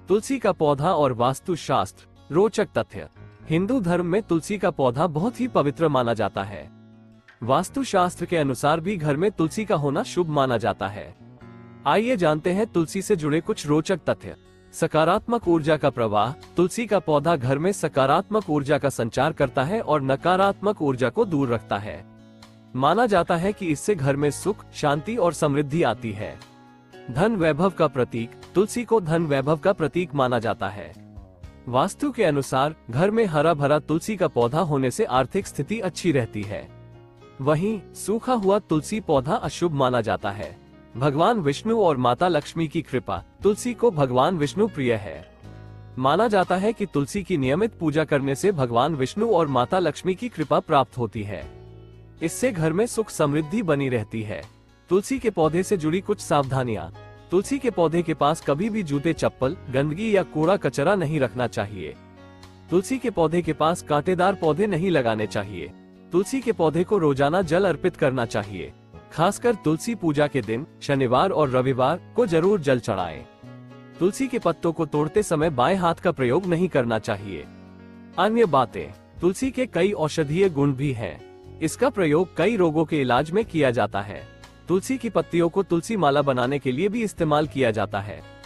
तुलसी का पौधा और वास्तुशास्त्र। रोचक तथ्य। हिंदू धर्म में तुलसी का पौधा बहुत ही पवित्र माना जाता है। वास्तुशास्त्र के अनुसार भी घर में तुलसी का होना शुभ माना जाता है। आइए जानते हैं तुलसी से जुड़े कुछ रोचक तथ्य। सकारात्मक ऊर्जा का प्रवाह। तुलसी का पौधा घर में सकारात्मक ऊर्जा का संचार करता है और नकारात्मक ऊर्जा को दूर रखता है। माना जाता है कि इससे घर में सुख, शांति और समृद्धि आती है। धन वैभव का प्रतीक। तुलसी को धन वैभव का प्रतीक माना जाता है। वास्तु के अनुसार घर में हरा भरा तुलसी का पौधा होने से आर्थिक स्थिति अच्छी रहती है। वहीं सूखा हुआ तुलसी पौधा अशुभ माना जाता है। भगवान विष्णु और माता लक्ष्मी की कृपा। तुलसी को भगवान विष्णु प्रिय है। माना जाता है कि तुलसी की नियमित पूजा करने से भगवान विष्णु और माता लक्ष्मी की कृपा प्राप्त होती है। इससे घर में सुख समृद्धि बनी रहती है। तुलसी के पौधे से जुड़ी कुछ सावधानियां। तुलसी के पौधे के पास कभी भी जूते, चप्पल, गंदगी या कूड़ा कचरा नहीं रखना चाहिए। तुलसी के पौधे के पास कांटेदार पौधे नहीं लगाने चाहिए। तुलसी के पौधे को रोजाना जल अर्पित करना चाहिए। खासकर तुलसी पूजा के दिन शनिवार और रविवार को जरूर जल चढ़ाएं। तुलसी के पत्तों को तोड़ते समय बाएं हाथ का प्रयोग नहीं करना चाहिए। अन्य बातें। तुलसी के कई औषधीय गुण भी हैं। इसका प्रयोग कई रोगों के इलाज में किया जाता है। तुलसी की पत्तियों को तुलसी माला बनाने के लिए भी इस्तेमाल किया जाता है।